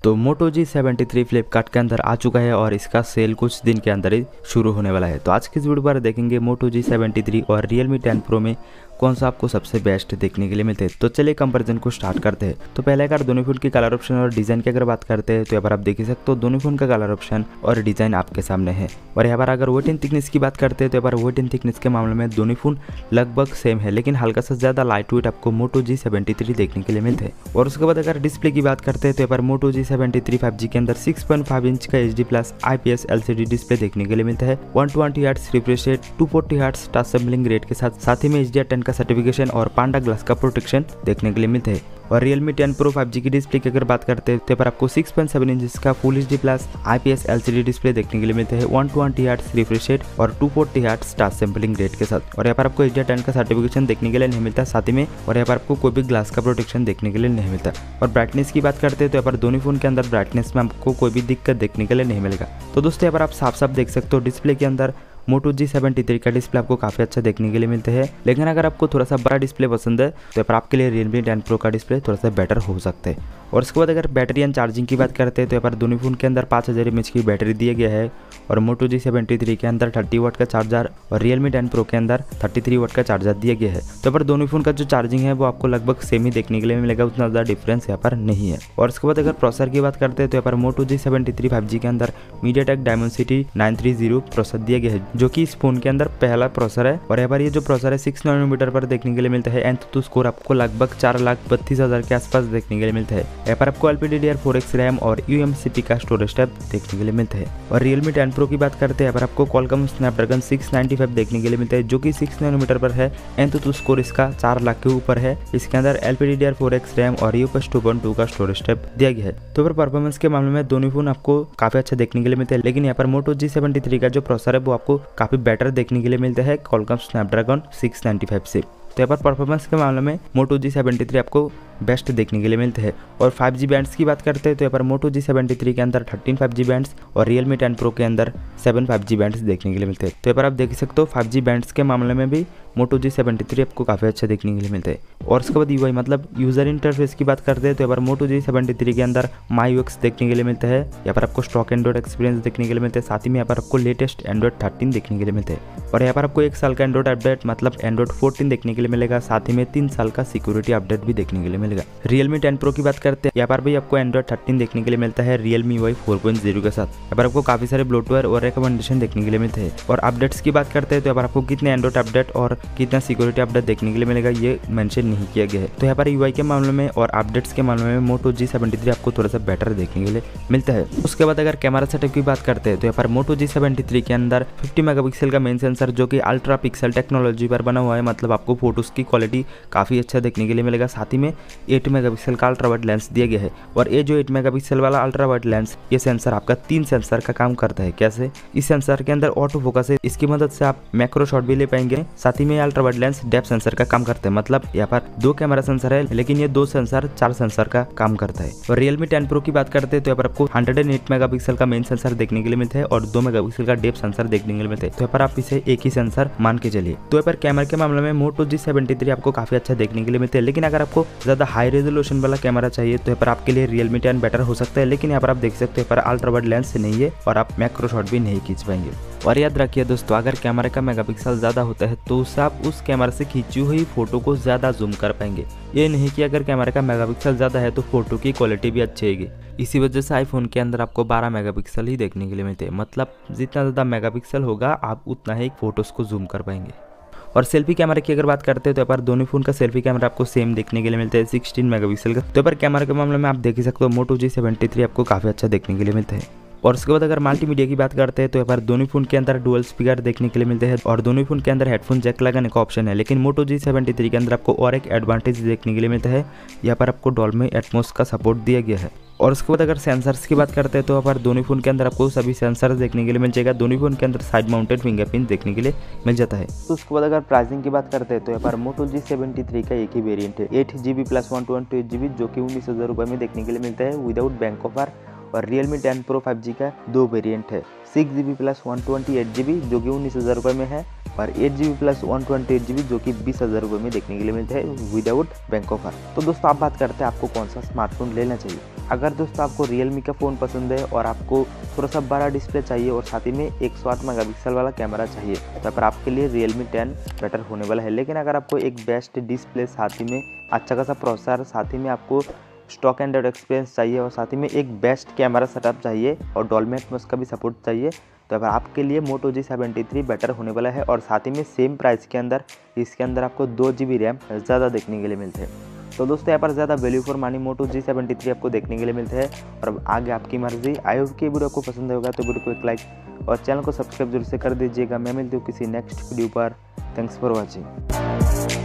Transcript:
तो मोटो G73 फ्लिपकार्ट के अंदर आ चुका है और इसका सेल कुछ दिन के अंदर ही शुरू होने वाला है। तो आज की इस वीडियो पर देखेंगे मोटो G73 और Realme 10 Pro में कौन सा आपको सबसे बेस्ट देखने के लिए मिलते हैं। तो चलिए कंपैरिजन को स्टार्ट करते हैं। तो पहले अगर दोनों फोन की कलर ऑप्शन और डिजाइन की अगर बात करते हैं तो यहाँ पर आप देख ही सकते हो दोनों फोन का कलर ऑप्शन और डिजाइन आपके सामने है। और यहाँ पर अगर वेट एंड थिकनेस की बात करते हैं तो यहाँ पर वेट एंड थिकनेस के मामले में दोनों फोन लगभग सेम है, लेकिन हल्का सा ज्यादा लाइट वेट आपको मोटो G73 देखने के लिए मिलते हैं। और उसके बाद अगर डिस्प्ले की बात करते हैं तो यहाँ पर मोटो G73 5G के अंदर 6.5 इंच का HD plus IPS LCD display देखने के लिए मिलता है। 120 hertz refresh rate, 240 hertz touch sampling rate के साथ ही में HDR10 का सर्टिफिकेशन और पांडा ग्लास का प्रोटेक्शन देखने के लिए मिलता है। और Realme 10 Pro 5G की डिस्प्ले की अगर बात करते हैं तो पर आपको 6.7 इंच का full HD plus IPS LCD display देखने के लिए मिलता है। 120 हर्ट्ज रिफ्रेश रेट और 240 हर्ट्ज टच सैंपलिंग रेट के साथ। और यहाँ पर आपको HDR10 का सर्टिफिकेशन देखने के लिए नहीं मिलता साथ ही में, और यहाँ पर आपको कोई भी ग्लास का प्रोटेक्शन देखने के लिए नहीं मिलता। और ब्राइटनेस की बात करते हैं तो यहाँ पर दोनों फोन के अंदर ब्राइटनेस में आपको कोई भी दिक्कत देखने के लिए नहीं मिलेगा। तो दोस्तों यहाँ पर आप साफ साफ देख सकते हो डिस्प्ले के अंदर मोटो G73 का डिस्प्ले आपको काफ़ी अच्छा देखने के लिए मिलते हैं। लेकिन अगर आपको थोड़ा सा बड़ा डिस्प्ले पसंद है तो पर आपके लिए Realme 10 Pro का डिस्प्ले थोड़ा सा बेटर हो सकता है। और उसके बाद अगर बैटरी एंड चार्जिंग की बात करते हैं तो यहाँ पर दोनों फोन के अंदर 5000 mAh की बैटरी दिया गया है। और मोटो G73 के अंदर 30 वाट का चार्जर और Realme 10 Pro के अंदर 33 वाट का चार्जर दिया गया है। तो पर दोनों फोन का जो चार्जिंग है वो आपको लगभग सेम ही देखने के लिए मिलेगा, उतना ज़्यादा डिफरेंस यहाँ पर नहीं है। और उसके बाद अगर प्रोसेसर की बात करते हैं तो यहाँ पर मोटो G73 5G के अंदर MediaTek Dimensity 930 प्रोसेसर दिया गया है, जो कि इस फोन के अंदर पहला प्रोसेसर है। और यहाँ पर ये जो प्रोसेसर है 6 नैनोमीटर पर देखने के लिए मिलता है। एंथुतु स्कोर आपको लगभग 4,32,000 के आसपास देखने के लिए मिलता है। यहाँ पर आपको LPDDR4X रैम और UMCP का स्टोरेज टैब देखने के लिए मिलता है। और Realme 10 Pro की बात करते हैं यहाँ पर आपको Qualcomm Snapdragon 695 देखने के लिए मिलता है, जो कि 6 नैनोमीटर पर है। एंथुतु स्कोर इसका 4 लाख के ऊपर है। इसके अंदर LPDDR4X रैम और UFS 2.2 का स्टोरेज टैब दिया गया है। तो पर परफॉर्मेंस के मामले में दोनों फोन आपको काफी अच्छा देखने के लिए मिलते हैं, लेकिन यहाँ पर मोटो G73 का जो प्रोसेसर है वो आपको काफी बेटर देखने के लिए मिलता है Qualcomm Snapdragon 695 से। तो यहाँ पर परफॉर्मेंस के मामले में मोटो G73 आपको बेस्ट देखने के लिए मिलते हैं। और 5G बैंड्स की बात करते हैं तो यहाँ पर मोटो G73 के अंदर 13 5G बैंड्स और Realme 10 Pro के अंदर 7 5G बैंड्स देखने के लिए मिलते हैं। तो यहाँ पर आप देख सकते हो 5G बैंड्स के मामले में भी मोटो G73 आपको काफ़ी अच्छा देखने के लिए मिलता है। और उसके बाद UI मतलब यूज़र इंटरफेस की बात करते हैं तो यहाँ पर मोटो G73 के अंदर MyUX देखने के लिए मिलता है। यहाँ पर आपको स्टॉक एंड्रॉइड एक्सपीरियंस देखने के लिए मिलता है, साथ ही में यहाँ पर आपको लेटेस्ट एंड्रॉइड 13 देखने के लिए मिलता है। और यहाँ पर आपको 1 साल का एंड्रॉइड अपडेट मतलब एंड्रॉइड 14 देखने के लिए मिलेगा, साथ ही में 3 साल का सिक्योरिटी अपडेट भी देखने के लिए मिलेगा। Realme 10 Pro की बात करते हैं यहाँ पर भी आपको एंड्रॉइड 13 देखने के लिए मिलता है Realme UI 4.0 के साथ। यहाँ पर आपको काफी सारे ब्लोटवेयर और रिकमेंडेशन देखने के लिए मिलते हैं। और अपडेट्स की बात करते हैं तो यहाँ पर आपको कितने एंड्रॉइड अपडेट और कितना सिक्योरिटी अपडेट देखने के लिए मिलेगा ये मेंशन नहीं किया गया है। तो यहाँ पर UI के मामले में और अपडेट्स के मामले में मोटो G73 आपको थोड़ा सा बेटर देखने के लिए मिलता है। उसके बाद अगर कैमरा सेटअप की बात करते हैं तो यहाँ पर मोटो G73 के अंदर 50 मेगापिक्सल का मेन सेंसर जो कि अल्ट्रा पिक्सल टेक्नोलॉजी पर बना हुआ है, मतलब आपको फोटोज की क्वालिटी काफी अच्छा देखने के लिए मिलेगा। साथ ही में 8 मेगापिक्सल का अल्ट्रा वाइड लेंस दिया गया है। और ये जो 8 मेगापिक्सल वाला अल्ट्रा वाइड लेंस ये सेंसर आपका 3 सेंसर का काम करता है। कैसे? इस सेंसर के अंदर ऑटो फोकस है, इसकी मदद से आप मैक्रो शॉट भी ले पाएंगे। साथ ही में ultra wide lens depth sensor का काम करता है, मतलब यहाँ पर 2 कैमरा सेंसर है लेकिन ये 2 सेंसर 4 सेंसर का काम करता है। और Realme 10 Pro की बात करते हैं तो यहाँ पर आपको 108 मेगापिक्सल का मेन सेंसर देखने के लिए मिलता है और 2 मेगापिक्सल का डेप्थ सेंसर देखने के लिए मिलता है। तो यहाँ पर आप इसे एक ही सेंसर मान के चलिए। तो यहाँ पर कैमरा के मामले में मोटो G73 आपको काफी अच्छा देखने के लिए मिलता है, लेकिन अगर आपको ज्यादा हाई रेजोल्यूशन वाला कैमरा चाहिए तो यहाँ पर आपके लिए Realme 10 बेटर हो सकता है। लेकिन यहाँ पर आप देख सकते हैं पर अल्ट्रा वाइड लेंस नहीं है और आप मैक्रो शॉट भी नहीं खींच पाएंगे। और याद रखिए दोस्तों, अगर कैमरे का मेगापिक्सल ज़्यादा होता है तो उससे आप उस कैमरा से खींची हुई फोटो को ज़्यादा जूम कर पाएंगे। ये नहीं कि अगर कैमरे का मेगापिक्सल ज़्यादा है तो फोटो की क्वालिटी भी अच्छी आएगी। इसी वजह से आईफोन के अंदर आपको 12 मेगापिक्सल ही देखने के लिए मिलते हैं, मतलब जितना ज़्यादा मेगापिक्सल होगा आप उतना ही फोटोज़ को जूम कर पाएंगे। और सेल्फी कैमरा की अगर बात करते हैं तो यहाँ पर दोनों फोन का सेल्फी कैमरा आपको सेम देखने के लिए मिलता है 16 मेगापिक्सल का। तो यहाँ पर कैमरा के मामले में आप देख ही सकते हो मोटो G73 आपको काफ़ी अच्छा देखने के लिए मिलता है। और उसके बाद अगर मल्टीमीडिया की बात करते हैं तो यहाँ पर दोनों फोन के अंदर डुअल स्पीकर देखने के लिए मिलते हैं और दोनों फोन के अंदर हेडफोन जैक लगाने का ऑप्शन है। लेकिन मोटो G73 के अंदर आपको और एक एडवांटेज देखने के लिए मिलता है, यहाँ पर आपको डॉल्बी एटमॉस का सपोर्ट दिया गया है। और उसके बाद अगर सेंसर्स की बात करते हैं तो यहाँ पर दोनों फोन के अंदर आपको सभी सेंसर देखने के लिए मिल जाएगा। दोनों फोन के अंदर साइड माउंटेड फिंगरप्रिंट देखने के लिए मिल जाता है। तो उसके बाद अगर प्राइसिंग की बात करते हैं तो यहाँ पर मोटो G73 का एक ही वेरिएंट है 8GB प्लस 128GB जो कि 19,000 रुपये में देखने के लिए मिलता है विदाउट बैंक ऑफर। और Realme 10 Pro 5G का 2 वेरिएंट है 6GB प्लस 128GB जो कि 19,000 रुपये में है और 8GB प्लस 128GB जो कि 20,000 रुपये में देखने के लिए मिलता है विदाउट बैंक ऑफर। तो दोस्तों आप बात करते हैं आपको कौन सा स्मार्टफोन लेना चाहिए। अगर दोस्तों आपको Realme का फ़ोन पसंद है और आपको थोड़ा सा बड़ा डिस्प्ले चाहिए और साथ ही में 108 मेगापिक्सल वाला कैमरा चाहिए तो पर आपके लिए Realme 10 बेटर होने वाला है। लेकिन अगर आपको एक बेस्ट डिस्प्ले, साथ ही में अच्छा खासा प्रोसेसर, साथ ही में आपको स्टॉक एंड्रॉइड एक्सपीरियंस चाहिए और साथ ही में एक बेस्ट कैमरा सेटअप चाहिए और डॉल्बी एटमॉस का भी सपोर्ट चाहिए तो अब आपके लिए Moto G73 बेटर होने वाला है। और साथ ही में सेम प्राइस के अंदर इसके अंदर आपको 2GB रैम ज़्यादा देखने के लिए मिलते हैं। तो दोस्तों यहाँ पर ज़्यादा value for money Moto G73 आपको देखने के लिए मिलते हैं। और अब आगे आपकी मर्जी। आई होप कि वीडियो आपको पसंद होगा तो वीडियो को एक लाइक और चैनल को सब्सक्राइब जरूर से कर दीजिएगा। मैं मिलती हूँ किसी नेक्स्ट वीडियो पर। Thanks for watching.